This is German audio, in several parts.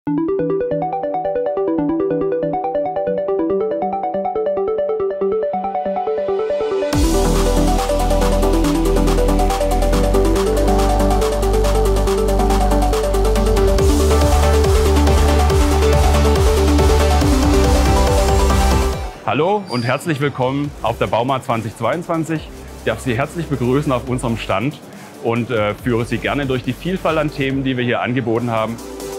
Hallo und herzlich willkommen auf der Bauma 2022. Ich darf Sie herzlich begrüßen auf unserem Stand und führe Sie gerne durch die Vielfalt an Themen, die wir hier angeboten haben.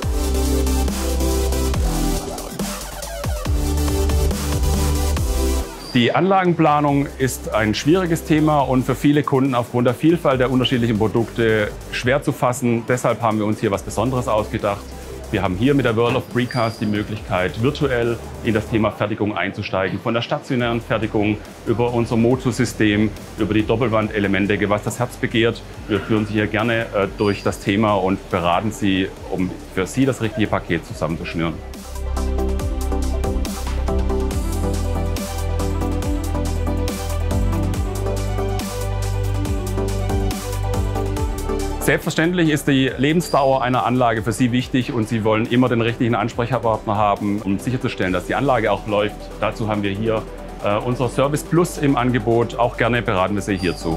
Die Anlagenplanung ist ein schwieriges Thema und für viele Kunden aufgrund der Vielfalt der unterschiedlichen Produkte schwer zu fassen. Deshalb haben wir uns hier was Besonderes ausgedacht. Wir haben hier mit der World of Precast die Möglichkeit, virtuell in das Thema Fertigung einzusteigen. Von der stationären Fertigung über unser Mozu-System, über die Doppelwand-Elementdecke, was das Herz begehrt. Wir führen Sie hier gerne durch das Thema und beraten Sie, um für Sie das richtige Paket zusammenzuschnüren. Selbstverständlich ist die Lebensdauer einer Anlage für Sie wichtig und Sie wollen immer den richtigen Ansprechpartner haben, um sicherzustellen, dass die Anlage auch läuft. Dazu haben wir hier unser Service Plus im Angebot. Auch gerne beraten wir Sie hierzu.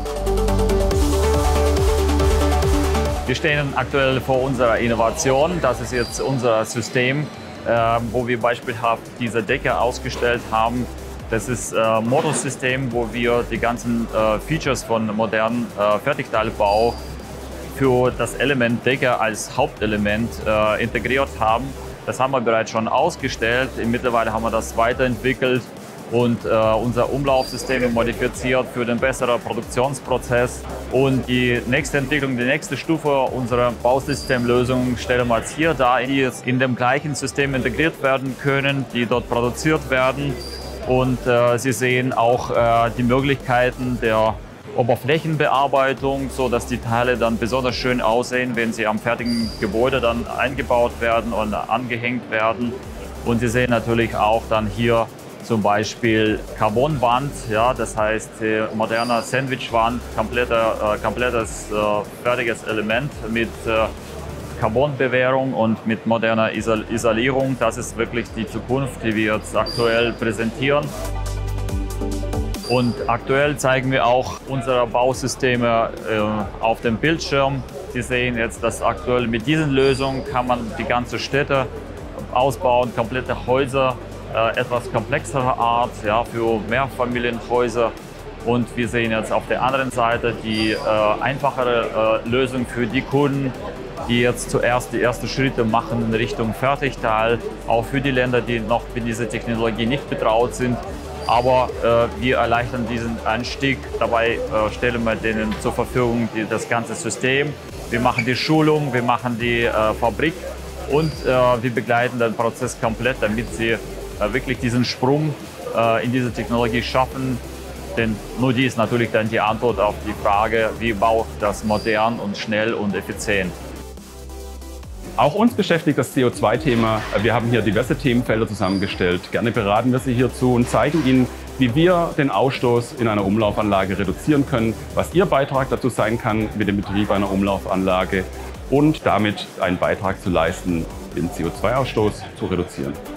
Wir stehen aktuell vor unserer Innovation. Das ist jetzt unser System, wo wir beispielhaft diese Decke ausgestellt haben. Das ist ein Modussystem, wo wir die ganzen Features von modernen Fertigteilbau für das Element Decke als Hauptelement integriert haben. Das haben wir bereits schon ausgestellt. Mittlerweile haben wir das weiterentwickelt und unser Umlaufsystem modifiziert für den besseren Produktionsprozess. Und die nächste Entwicklung, die nächste Stufe unserer Bausystemlösung stellen wir jetzt hier dar, die jetzt in dem gleichen System integriert werden können, die dort produziert werden. Und Sie sehen auch die Möglichkeiten der Oberflächenbearbeitung, so dass die Teile dann besonders schön aussehen, wenn sie am fertigen Gebäude dann eingebaut werden und angehängt werden. Und Sie sehen natürlich auch dann hier zum Beispiel Carbonwand, ja, das heißt moderne Sandwichwand, komplettes fertiges Element mit Carbonbewehrung und mit moderner Isolierung. Das ist wirklich die Zukunft, die wir jetzt aktuell präsentieren. Und aktuell zeigen wir auch unsere Bausysteme auf dem Bildschirm. Sie sehen jetzt, dass aktuell mit diesen Lösungen kann man die ganze Städte ausbauen, komplette Häuser, etwas komplexerer Art, ja, für Mehrfamilienhäuser. Und wir sehen jetzt auf der anderen Seite die einfachere Lösung für die Kunden, die jetzt zuerst die ersten Schritte machen in Richtung Fertigteil, auch für die Länder, die noch mit dieser Technologie nicht betraut sind. Aber wir erleichtern diesen Einstieg. Dabei stellen wir denen zur Verfügung das ganze System. Wir machen die Schulung, wir machen die Fabrik und wir begleiten den Prozess komplett, damit sie wirklich diesen Sprung in diese Technologie schaffen. Denn nur die ist natürlich dann die Antwort auf die Frage, wie baue ich das modern und schnell und effizient. Auch uns beschäftigt das CO2-Thema. Wir haben hier diverse Themenfelder zusammengestellt. Gerne beraten wir Sie hierzu und zeigen Ihnen, wie wir den Ausstoß in einer Umlaufanlage reduzieren können, was Ihr Beitrag dazu sein kann, mit dem Betrieb einer Umlaufanlage und damit einen Beitrag zu leisten, den CO2-Ausstoß zu reduzieren.